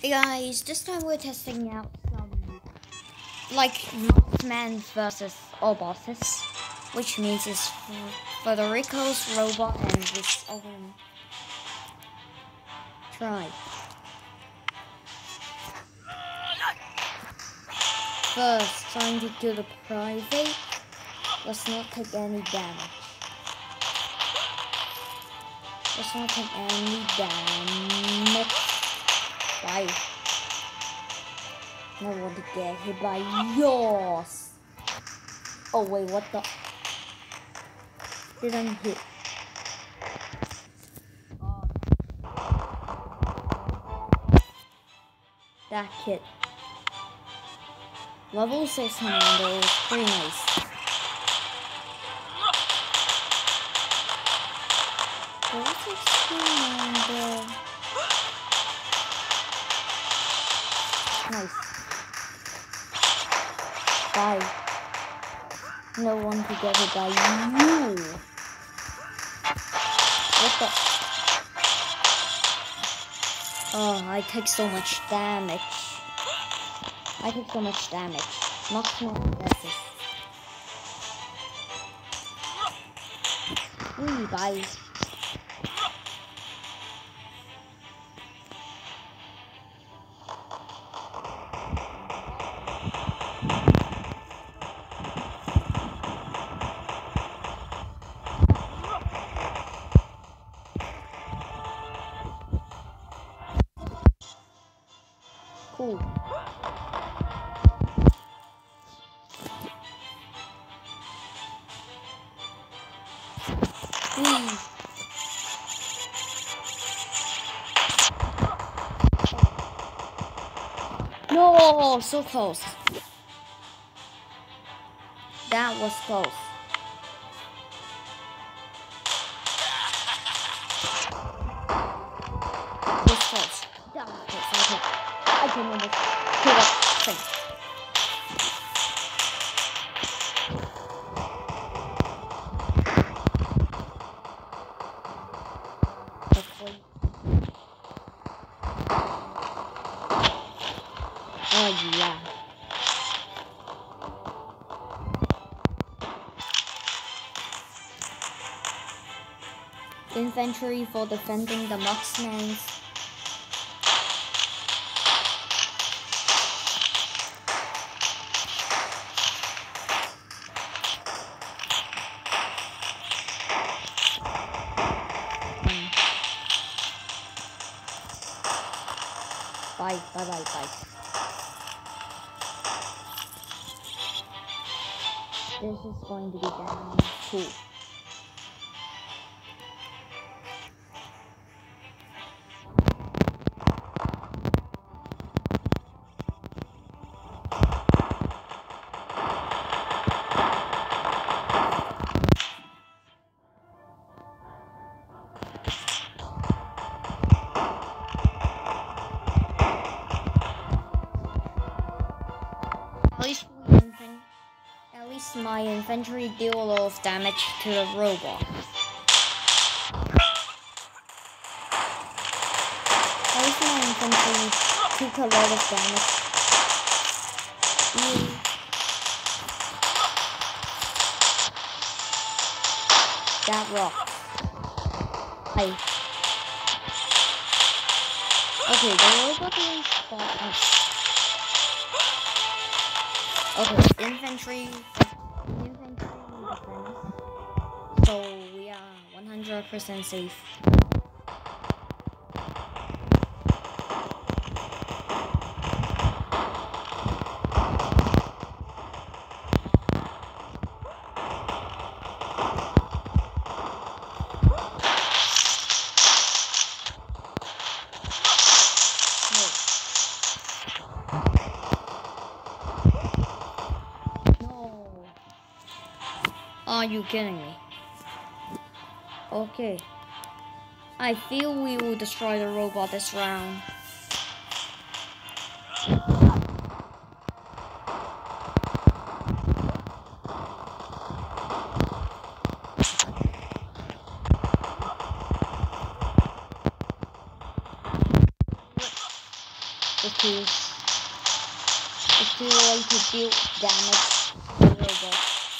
Hey guys, this time we're testing out some like Mothman versus all bosses, which means it's Federico's robot and this other tribe. First, trying to do the private. Let's not take any damage. Let's not take any damage. Bye. I want to get hit by yours. Oh wait, what the? Didn't hit. That kid. Level 6 handle is pretty nice. Level 6 handle. Nice. Bye. No one to get it by you. What the? Oh, I take so much damage. Not aggressive. Bye. Cool. No, so close. That was close. This close. That was close. I can almost kill that thing. Oh yeah. Infantry for defending the marksmans. Bye. This is going to be damn cool. At least my infantry deal a lot of damage to the robot. At least my infantry took a lot of damage. That rock. Hi. Okay, the robot didn't spot us. Okay, infantry defense. So we are 100% safe. Are you kidding me? Okay. I feel we will destroy the robot this round. It's too late to deal damage to the robot.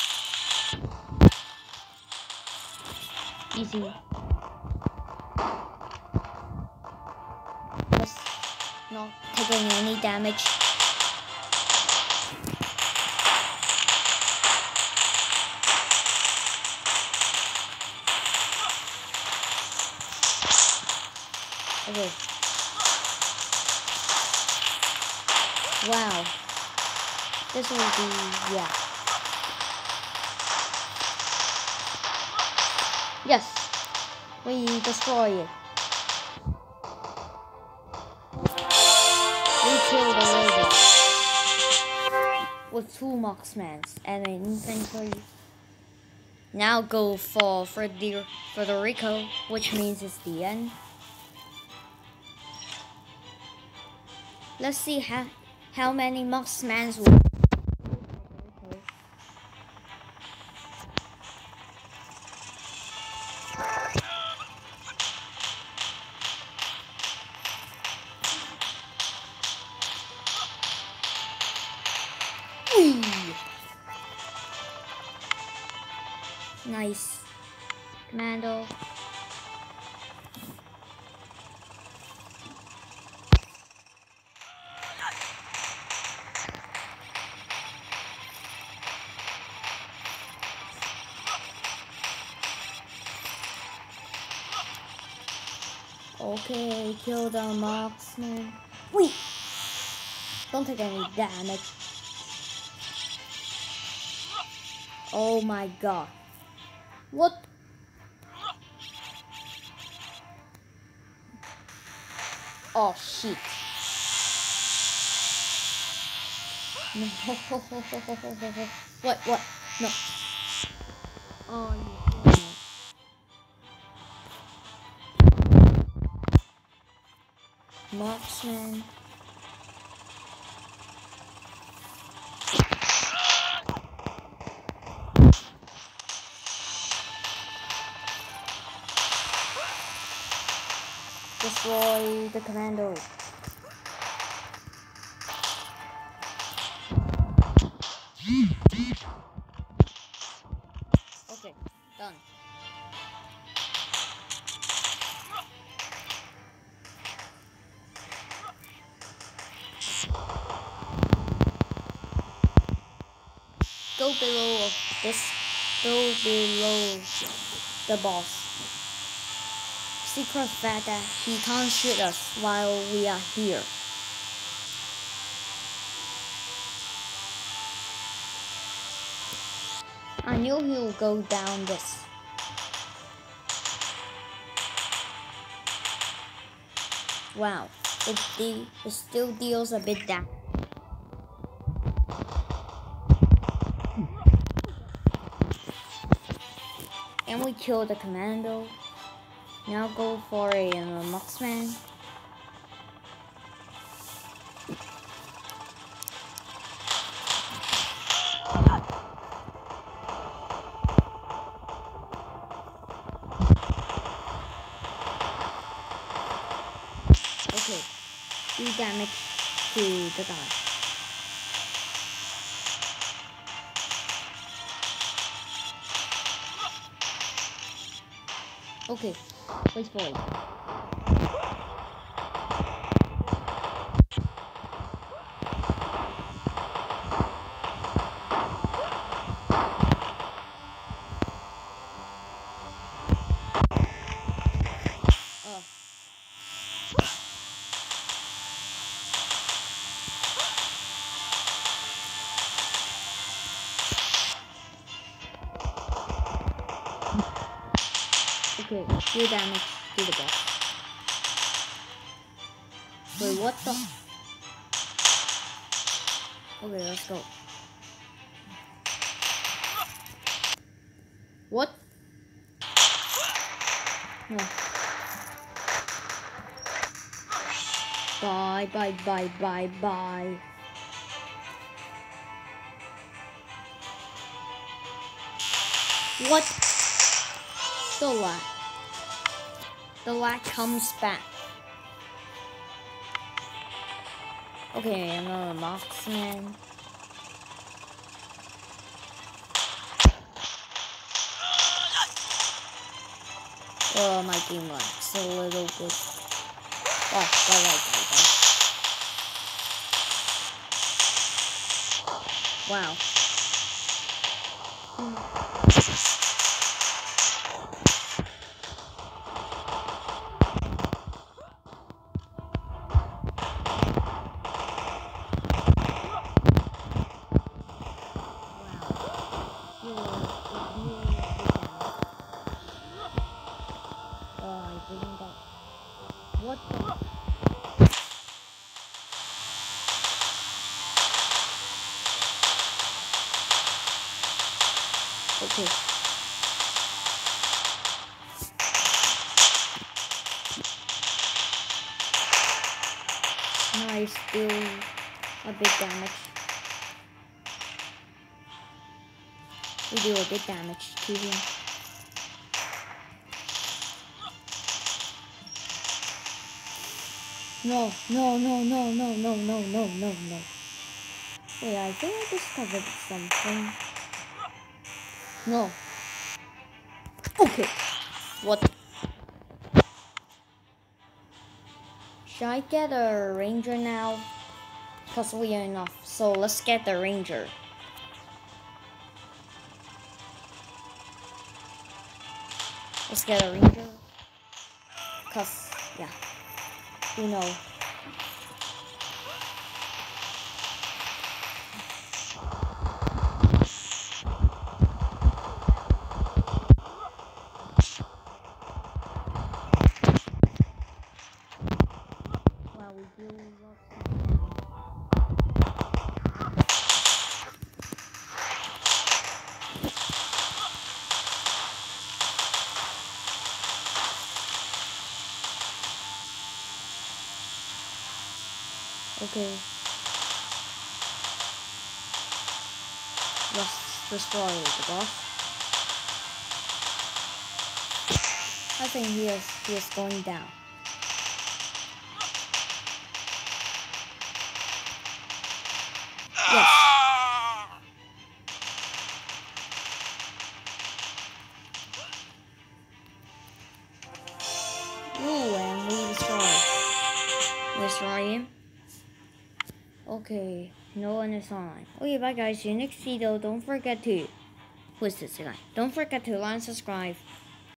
Easy. Just not taking any damage. Okay. Wow. This will be, yeah. Yes. We destroy it. We kill the robot with 2 marksmen and an inventory. Now go for Federico, which means it's the end. Let's see how many marksmen will. Nice. Commando. Okay, kill the marksman. Wait! Don't take any damage. Oh my god. What? Oh shit. No. What? No. Oh, you killed me. Marksman. Destroy the commando. Okay, done. Go below this. Go below the boss. Secret fact that he can't shoot us while we are here. I knew he would go down this. Wow, it still deals a bit damage. And we kill the commando. Now go for a marksman. Okay, do damage to the guy. Okay, wait for it. Okay, do damage to the boss. Wait, what the? Okay, let's go. What? No. Bye. What? The lag comes back. Okay, another marksman. Oh, my game lags a little bit. Oh, wow. What the? Okay. Nice, still a big damage. We do a big damage to him. No. Wait, I think I discovered something. No. Okay. What? Should I get a ranger now? Because we are enough. So let's get the ranger. Let's get a ranger. Because, yeah. You know. Well, we do lots of damage. Okay. Let's destroy the boss. I think he is going down. Yes. Ooh, and we destroy him. Okay, no one is online. Okay, bye guys. See you next video. Don't forget to. Who is this guy? Don't forget to like and subscribe.